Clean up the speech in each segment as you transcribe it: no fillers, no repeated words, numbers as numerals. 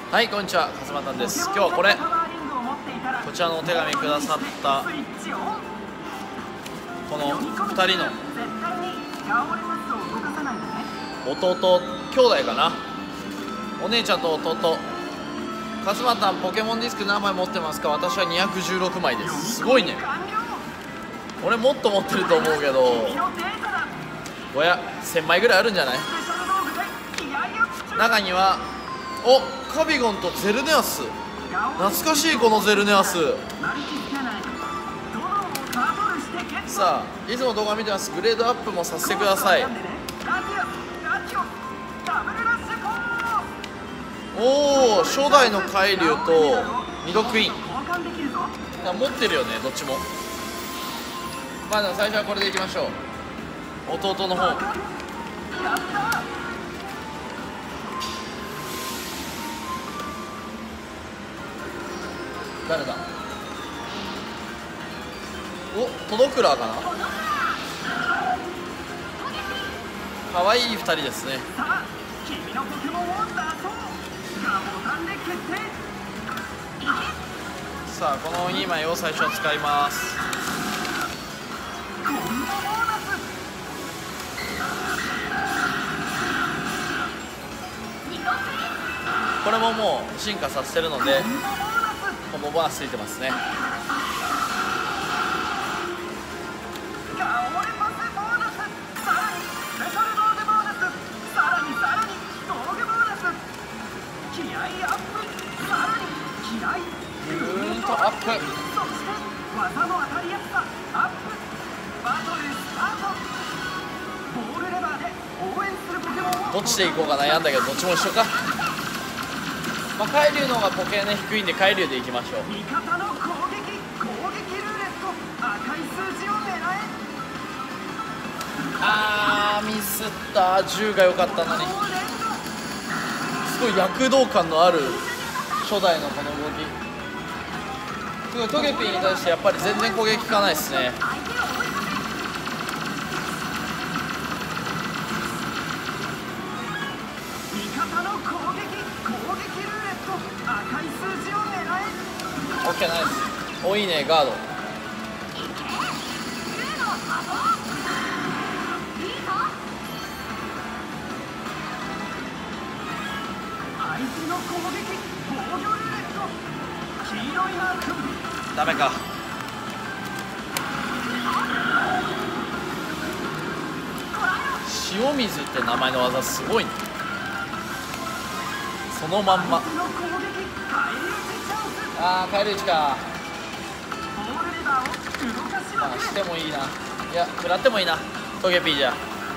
はい、こんにちは、勝俣です。今日はこれ、こちらのお手紙くださったこの2人の弟、兄弟かな、お姉ちゃんと弟。勝俣、ポケモンディスク何枚持ってますか？私は216枚です。すごいね。俺もっと持ってると思うけど、1000枚ぐらいあるんじゃない？中にはカビゴンとゼルネアス、懐かしいこのゼルネアス。さあ、いつも動画見てます。グレードアップもさせてください。おお、初代の海竜と2度クイーン持ってるよね、どっちも。まあでも最初はこれでいきましょう。弟の方誰だ？トドクラーかな。可愛い2人ですね。さあ、この2枚を最初は使います。これももう進化させてるのでコンボボーナスついてますね。アップ。どっちでいこうか悩んだけど、どっちも一緒か。まあ、海竜の方がポケね低いんで海竜でいきましょう。ミスった。10が良かったのに。すごい躍動感のある初代のこの動き。すごいトゲピーに対してやっぱり全然攻撃効かないですね。オッケー、ナイス。お、いいね、ガード。ダメか。塩水って名前の技すごいね。そのまんま。帰る位置か。してもいいな。いや、食らってもいいな、トゲピーじゃ。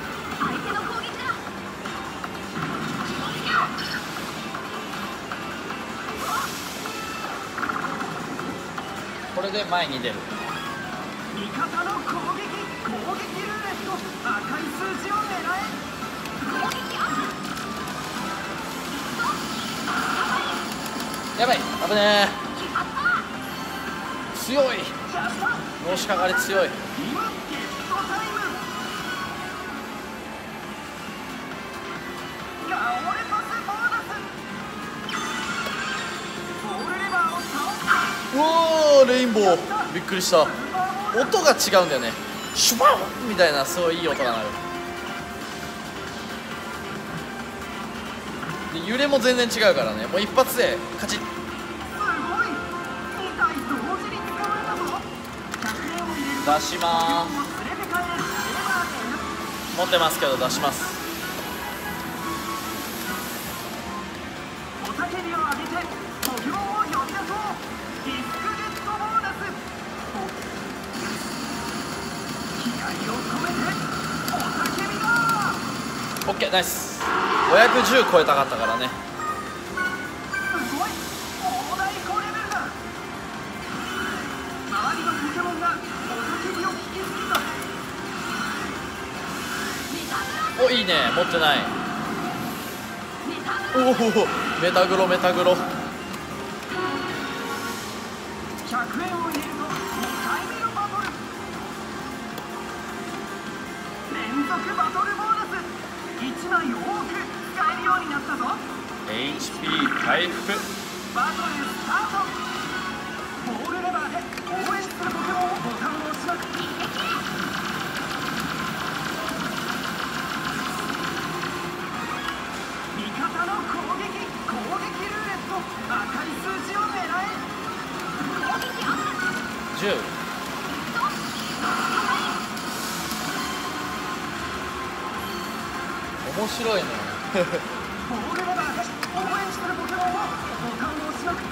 これで前に出る。やばい、危ねえ。強い。のしかかり強い。うおー、レインボー。びっくりした。音が違うんだよね。シュパンみたいな、すごいいい音が鳴る。で揺れも全然違うからね、もう一発でカチッ。出しまーす。持ってますけど出します。オッケー、ナイス。510超えたかったからね。お、いいね。持ってない。おお、メタグロメタグロ。 HP 回復。 バトルスタート。ボールレバーで応援するポケモンをボタンを押します。味方の攻撃ルーレット。赤い数字を狙え。 10。面白いね。 ボールレバーで応援してるポケモンをボタンを押します。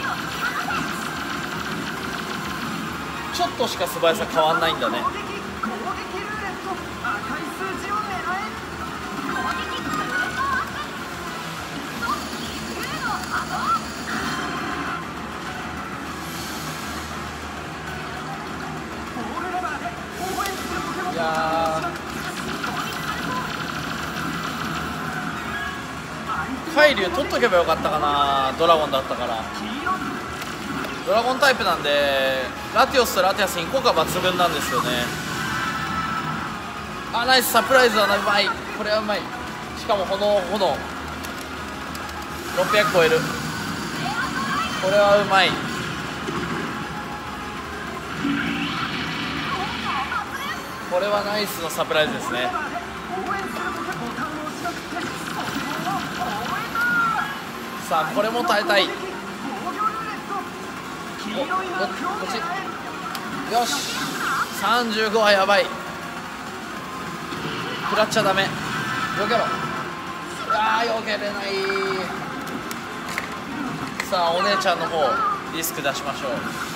ちょっとしか素早さ変わんないんだね。 攻撃ルーレット。赤い数字を狙え。ボールレバーで応援するポケモンをボタンを押します。 いや海竜取っとけばよかったかな。ドラゴンだったから。ドラゴンタイプなんでラティオスとラティアスに効果抜群なんですよね。あ、ナイス。サプライズはうまい。これはうまい。しかも炎600超える。これはうまい。これはナイスのサプライズですね。さあこれも耐えたい。こっちよし。35はやばい。食らっちゃダメ。避けろ。避けれない。さあお姉ちゃんの方リスク出しましょう。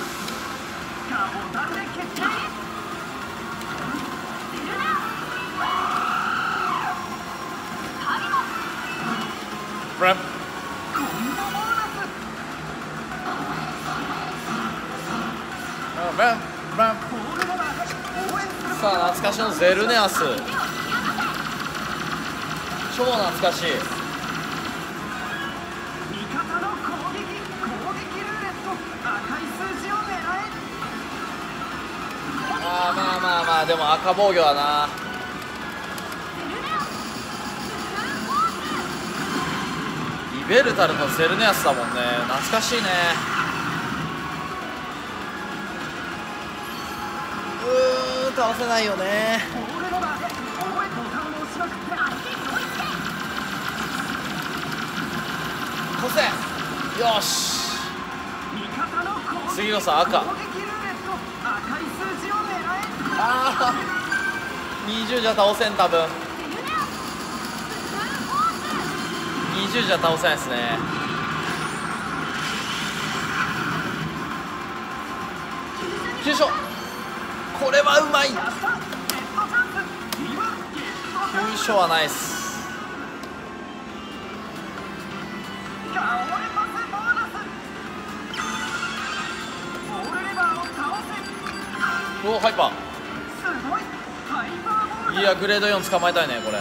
ブラッさあ懐かしのゼルネアス。超懐かしい。まあでも赤防御はな。リベルタルのゼルネアスだもんね。懐かしいね。倒せないよね。こせ。よし。次こそ赤。20じゃ倒せん。多分20じゃ倒せないですね。急所。これはうまい。急所はナイス。お、ハイパー。いやグレード4捕まえたいねこれ。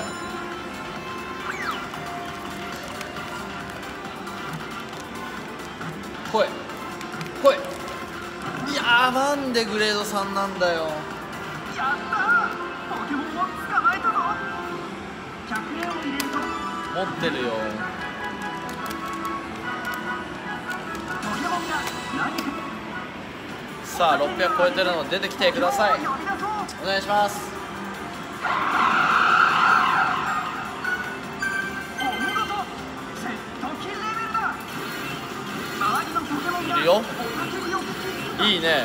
来い来い。いやーなんでグレード3なんだよ。 やったー。ポケモンを捕まえたぞ。100円を入れると持ってるよ。 ポケモンが何か。 さあ600超えてるので出てきてください。お願いします。いるよ。いいね。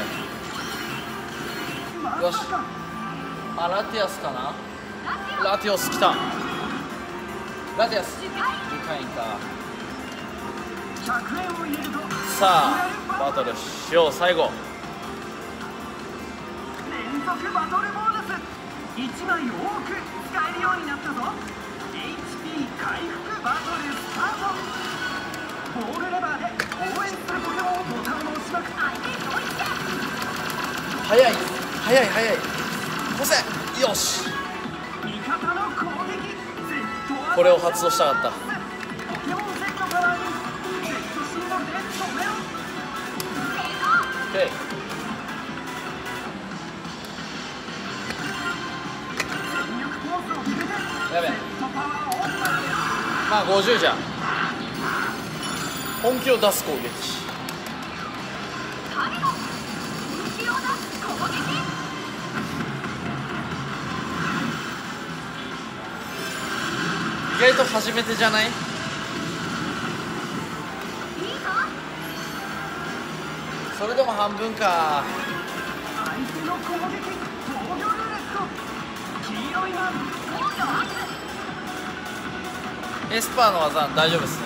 よし。あ、ラティアスかな。ラティオス来た。ラティアス10回か。さあバトルしよう。最後連続バトルボーナス1枚多く使えるようになったぞ。 HP 回復。バトルスタート。ボールレバーで応援するポケモンをボタンを押しまく。 早い早い早い。こせ。よし。 味方の攻撃。 これを発動したかった。 ポケモンセットからに Z シンボルで止めろ。 OK。やべえ。まあ50じゃん。 本気を出す攻撃。意外と初めてじゃない？それでも半分か。 相手の攻撃防御ルーレット。黄色いマン防御アップ。 エスパーの技大丈夫ですね。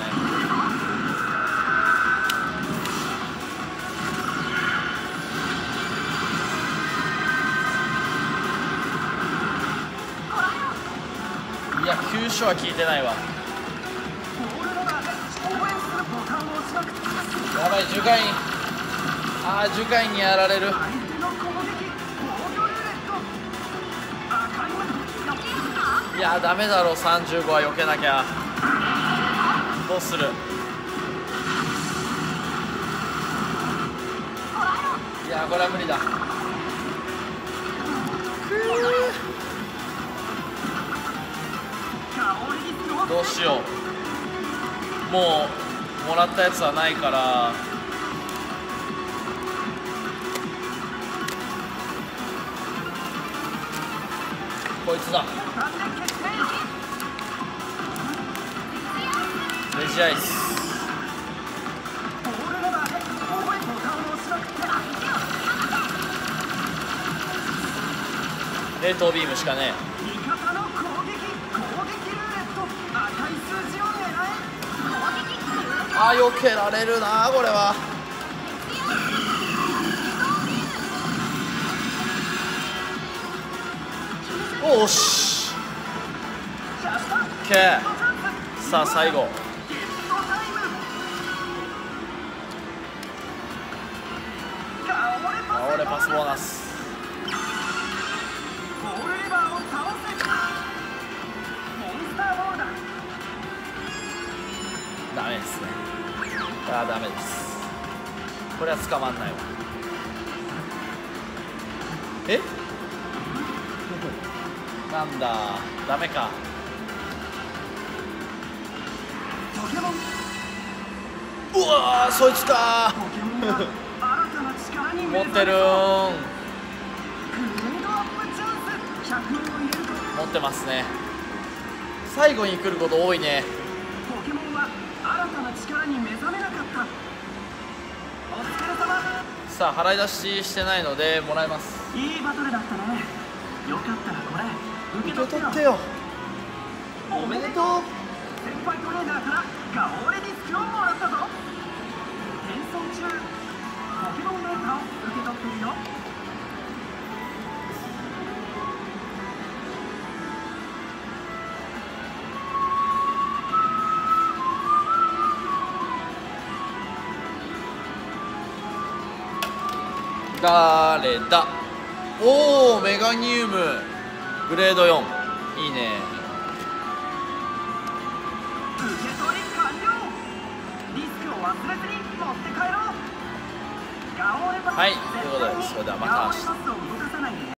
いや、急所は効いてないわ。 ボールレバーで応援するボタンを押しまくって。 やばい、樹海。ああ、樹海にやられる。 相手の攻撃防御ルーレット。赤いマンいや、ダメだろう。35は避けなきゃ。どうする？いや、これは無理だ。どうしよう。もうもらったやつはないから。こいつだ。レジアイス。冷凍ビームしかねえ。 味方の攻撃ルーレット。赤い数字を狙え。 あー、避けられるなこれは。おし OK。 さあ最後。俺パスボーナス。 ボールレバーを倒せ。モンスターボールだ。 ダメですね。あー、ダメです。これは捕まんないわ。えなんだ、ダメか。 ポケモン。 うわー、そいつかポケモンが新たな力に持ってるーん。 グレードアップチャンス。100を入れると持ってますね。最後に来ること多いね。 ポケモンは新たな力に目覚めなかった。お疲れ様。 さあ払い出ししてないのでもらいます。 いいバトルだったね。よかったらこれ受け受け取ってよ。 取ってよ。おめでとう。 先輩トレーナーからガオレディスクをもらったぞ。転送中。ポケモンメーカーを受け取ってるよ。 誰だ。おお、メガニウムグレード4。いいね。 受け取り完了。リスクを忘れずに持って帰ろう。ガオレパス。 はい、ということでそれではまた明日。 ガオレパスを動かさないでね。